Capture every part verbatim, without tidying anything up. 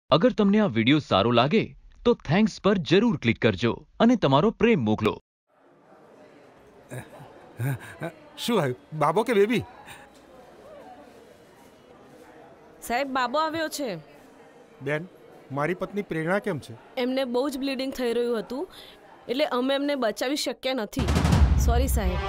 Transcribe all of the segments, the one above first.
અગર તમને આ વિડિયો સારો લાગે તો થેન્ક્સ પર જરૂર ક્લિક કરજો અને તમારો પ્રેમ મોકલો. શું આવ્યું, બાબો કે બેબી? સાહેબ, બાબો આવ્યો છે. બેન, મારી પત્ની પ્રેરણા કેમ છે? એમને બહુ જ બ્લીડિંગ થઈ રહ્યું હતું, એટલે અમે એમને બચાવી શક્યા નથી. સોરી સાહેબ.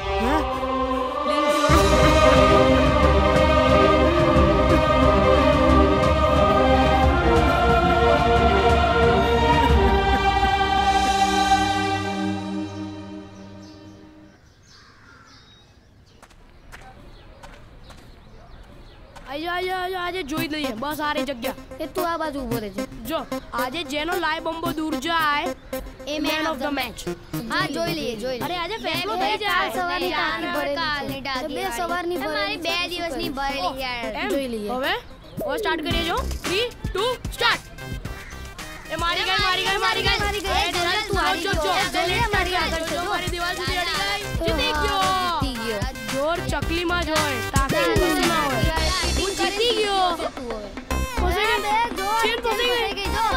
આજો આજો આજો આજે જોઈ લઈએ બસ આ રહી જગ્યા. એ તું આ બાજુ ઉભો રહેજે. જો આજે જેનો લાય બોમ્બો દૂર જાય એ મેન ઓફ ધ મેચ. હા જોઈ લઈએ જોઈ લઈએ. અરે આજે ફેસલો થઈ જાય. સવારની ટાંકી ભરેલી છે. બે સવારની ભરેલી બે દિવસની ભરેલી યાર. જોઈ લઈએ. હવે ઓ સ્ટાર્ટ કરીએ જો. Three to start. એ મારી ગઈ મારી ગઈ મારી ગઈ મારી ગઈ. જલ્દી તું હારી જો. જલ્દી મારી આગળ છે. મારી દીવાલ સુધી અડી ગઈ. જીતી ગયો. જીતી ગયો. જોર ચકલીમાં જ હોય, તાકાત કશું ના હોય. હું જીતી ગયો. ફસાઈ ગઈ. ચેન ફસાઈ ગઈ. જો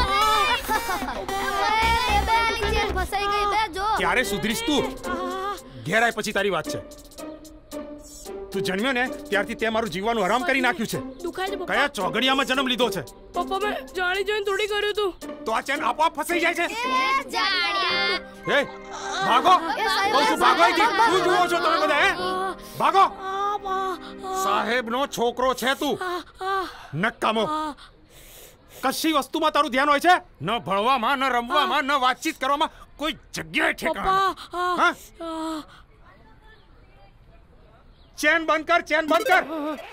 બે આલી ચેન ફસાઈ ગઈ. બે જો. ક્યારે સુધરીશ તું? ઘેર આય પછી તારી વાત છે. તું જન્મ્યો ને ત્યારથી તે મારું જીવવાનું હરામ કરી નાખ્યું છે. દુખાય છે પપ્પા. કયા ચોગડિયામાં જન્મ લીધો છે? પપ્પા મેં જાણી જોઈને થોડી કર્યું તું. તો આ ચેન આપોઆપ ફસાઈ જાય છે. એ જાણ્યા. હે ભાગો, કહું છું ભાગો અહીંથી. શું જુઓ છો તમે બધા? હે ભાગો. સાહેબનો છોકરો છે તું. નકામો. કશી વસ્તુમાં તારું ધ્યાન હોય છે? ન ભણવામાં, ન રમવામાં, ન વાતચીત કરવામાં, કોઈ જગ્યાએ ઠેકાણા. હા, ચેન બંધ કર, ચેન બંધ કર.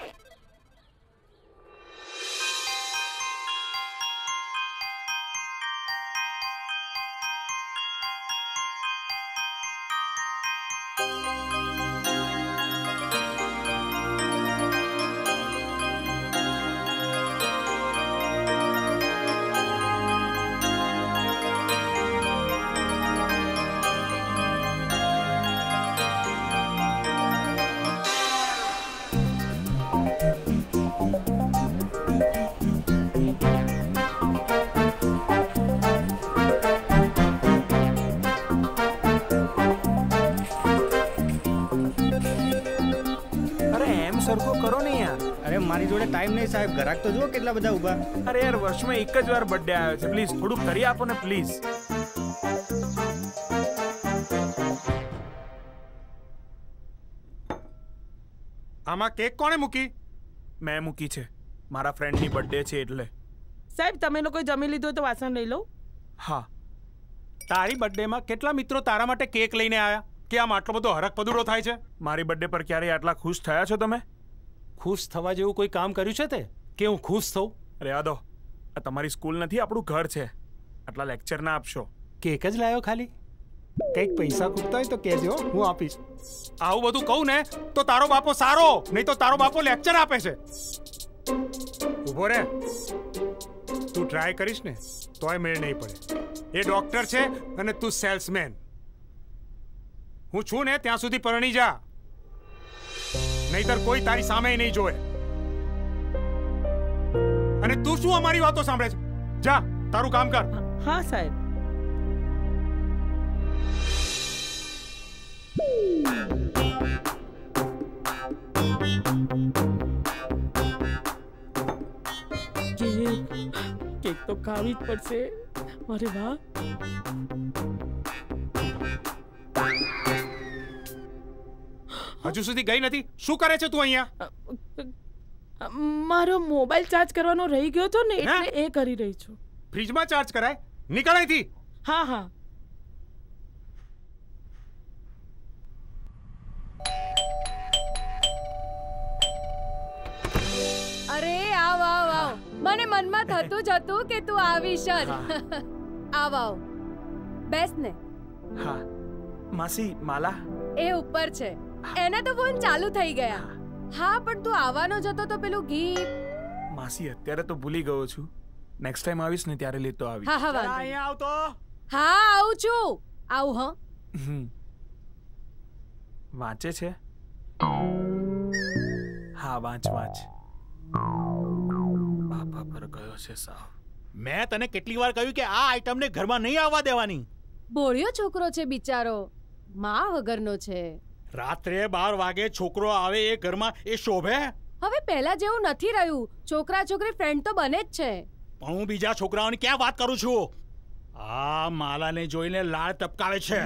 સરખો કરો ને યાર. અરે મારી જોડે ટાઈમ નહીં સાહેબ. ગ્રાહક તો જો કેટલા બધા ઊભા. અરે યાર, વર્ષમાં એક જ વાર બર્થડે આવ્યો છે. પ્લીઝ થોડુંક કરી આપો ને પ્લીઝ. આમાં કેક કોણે મૂકી? મેં મૂકી છે. મારા ફ્રેન્ડની બર્થડે છે એટલે. સાહેબ, તમે લોકો જમી લીધું તો વાસણ લઈ લો. હા. તારી બર્થડેમાં કેટલા મિત્રો તારા માટે કેક લઈને આવ્યા કે આમ આટલો બધો હરક પદુડો થાય છે? મારી બર્થડે પર ક્યારેય આટલા ખુશ થયા છો તમે? ખુશ થવા જેવું કોઈ કામ કર્યું છે તે કે હું ખુશ થઉં? અરે આ દો, આ તમારી સ્કૂલ નથી, આપણું ઘર છે. આટલા લેક્ચર ના આપશો. કેક જ લાવ્યો ખાલી? કંઈક પૈસા ખૂટતા હોય તો કહેજો, હું આપીશ. આવું બધું કહું ને તો તારો બાપો સારો, નહીં તો તારો બાપો લેક્ચર આપે છે. ઊભો રે. તું ટ્રાય કરીશ ને તોય મેળ નહીં પડે. એ ડોક્ટર છે અને તું સેલ્સમેન. હું છું ને ત્યાં સુધી પરણી જા, નહીતર કોઈ તારી સામે નહીં જોવે. અને તું શું અમારી વાતો સાંભળે છે? જા, તારું કામ કર. હા સાહેબ. કેક તો ખાવી જ પડશે. અરે વાહ. હજુ સુધી ગઈ નથી? શું કરે છે તું અહીંયા? મારો મોબાઈલ ચાર્જ કરવાનો રહી ગયો હતો ને એટલે એ કરી રહી છું. ફ્રીજમાં ચાર્જ કરાય? નીકળ અહીંથી. હા હા. અરે આવ આવ આવ. મને મનમાં થતું જ હતું કે તું આવીશ જ. આવ આવ, બેસ ને. હા માસી, માલા એ ઉપર છે. એના તો ફોન ચાલુ થઈ ગયા. હા પણ તું આવવાનો જ હતો તો પેલું ગીત. માસી અત્યારે તો ભૂલી ગયો છું. નેક્સ્ટ ટાઈમ આવીશ ને ત્યારે લેતો આવીશ. હા હા વાંધો. અહીંયા આવતો. હા આવું છું. આવું. હા વાંચે છે? હા વાંચ વાંચ. બાપા પર ગયો છે સાવ. મેં તને કેટલી વાર કહ્યું કે આ આઈટમને ઘરમાં નહીં આવવા દેવાની. બોળિયો છોકરો છે બિચારો, માં વગરનો છે. રાત્રે બાર વાગે છોકરો આવે એ ઘરમાં એ શોભે? હવે પહેલા જેવું નથી રહ્યું. છોકરા છોકરી ફ્રેન્ડ તો બને જ છે. પણ હું બીજા છોકરાઓની ક્યાં વાત કરું છું? આ માલાને જોઈને લાળ ટપકાવે છે.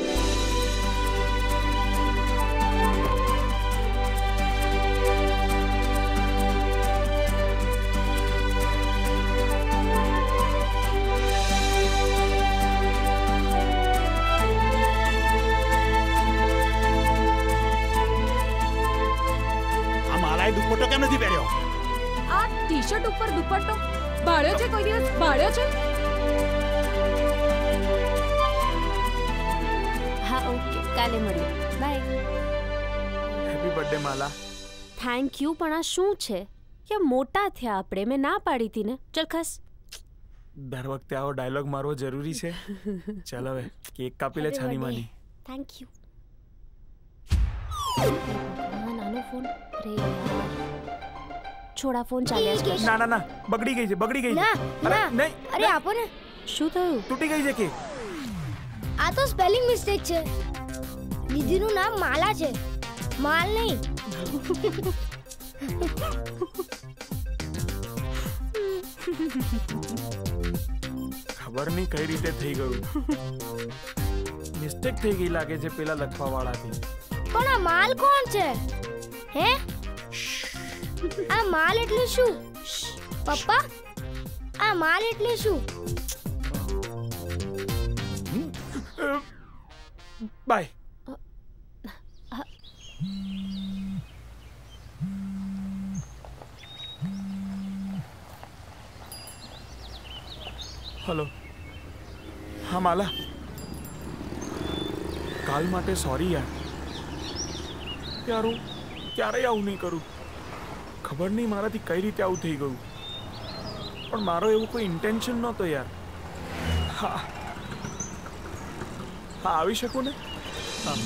દુપટ્ટો કેમ નથી પહેર્યો? આ ટી-શર્ટ ઉપર દુપટ્ટો ભાળ્યો છે? કોઈ દિવસ ભાળ્યો છે? હા ઓકે, કાલે મળીએ. Bye. Happy birthday Mala. Thank you. પણ આ શું છે કે મોટા થયા આપણે? મેં ના પાડી હતી ને. ચલ ખસ. દર વખતે આવો ડાયલોગ મારવો જરૂરી છે? ચાલ હવે કેક કાપી લે છાની માની. Thank you. નાનો ફોન. અરે યાર, છોડા ફોન ચાલ્યા છે. ના ના ના, બગડી ગઈ છે, બગડી ગઈ છે. ના ના, નહીં. અરે આપો ને. શું થયું? તૂટી ગઈ છે કે? આ તો સ્પેલિંગ મિસ્ટેક છે. દીદીનું નામ માલા છે, માલ નહીં. ખબર નહીં કઈ રીતે થઈ ગયું. મિસ્ટેક થઈ ગઈ લાગે છે પેલા લખવા વાળાથી. પણ આ માલ કોણ છે? હે? આ માલ એટલે શું? પપ્પા, આ માલ એટલે શું? બાય. હલો. હા માલા, કાલ માટે સોરી યાર. યાર હું ક્યારેય આવું નહીં કરું. ખબર નહીં મારાથી કઈ રીતે આવું થઈ ગયું, પણ મારો એવું કોઈ ઇન્ટેન્શન નહોતો યાર. હા હા, આવી શકું ને? હા.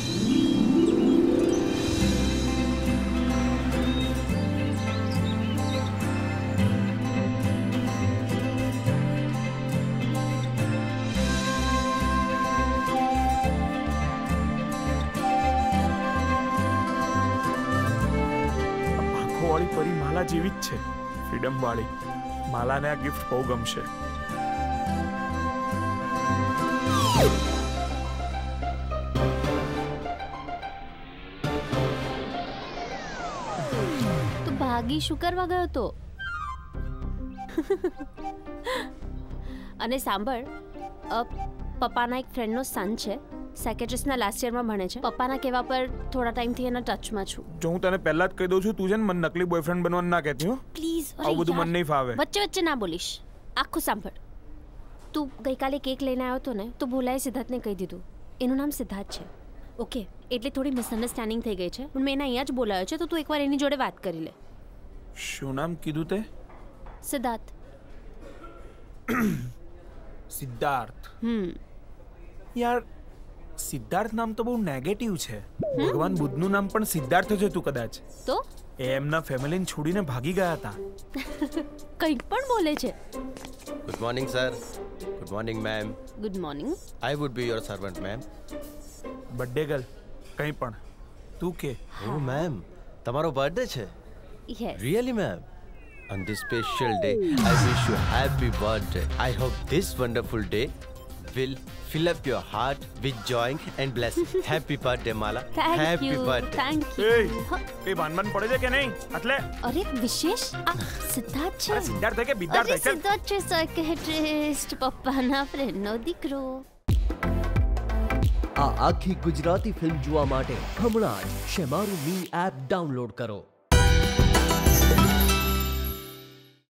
વાળી પરી માલા જેવી જ છે, ફ્રીડમ વાળી. માલાને આ ગિફ્ટ બહુ ગમશે. તું ભાગી શું કરવા ગયો તો? અને સાંભળ, પપ્પાના એક ફ્રેન્ડનો સન છે, સાયકેટ્રિસ્ટના લાસ્ટ યરમાં ભણે છે. પપ્પાના કહેવા પર થોડા ટાઈમથી એના ટચમાં છું. જો હું તને પહેલા જ કહી દઉં છું, તું છે ને મને નકલી બોયફ્રેન્ડ બનવાનું ના કહેતી હો પ્લીઝ. આવું બધું મને નહીં ફાવે. વચ્ચે વચ્ચે ના બોલીશ. આખું સાંભળ. તું ગઈકાલે કેક લઈને આવ્યો હતો ને, તો ભોલાએ સિદ્ધાર્થને કહી દીધું એનું નામ સિદ્ધાર્થ છે. ઓકે, એટલે થોડી મિસઅન્ડરસ્ટેન્ડિંગ થઈ ગઈ છે, પણ મેં એને અહીંયા જ બોલાવ્યો છે, તો તું એકવાર એની જોડે વાત કરી લે. શું નામ કીધું તે? સિદ્ધાર્થ. સિદ્ધાર્થ. હમ યાર, સિદ્ધાર્થ નામ તો બહુ નેગેટિવ છે. ભગવાન બુદ્ધનું નામ પણ સિદ્ધાર્થ જ હતું કદાચ. તો એ એમના ફેમિલીને છોડીને ભાગી ગયા હતા. કંઈક પણ બોલે છે. Good morning sir. Good morning ma'am. Good morning. I would be your servant ma'am. Birthday girl કંઈ પણ તું કે. ઓ મેમ, તમારો બર્થડે છે? Yes. Really ma'am? On this special day, I wish you happy birthday. I hope this wonderful day will fill up your heart with joy and blessing. Happy birthday, Mala. Thank happy you. birthday. Thank you. એ ભાનમાન પડે છે કે નહીં? એટલે અરે વિશેષ, આ સિદ્ધાર્થ છે. આ સિદ્ધાર્થ કે બિદ્ધાર્થ અરે સિદ્ધાર્થ છે, સાયકેટ્રિસ્ટ, પપ્પાના ફ્રેન્ડનો દીકરો. આ આખી ગુજરાતી ફિલ્મ જોવા માટે હમણાં જ શેમારુ મી એપ ડાઉનલોડ કરો.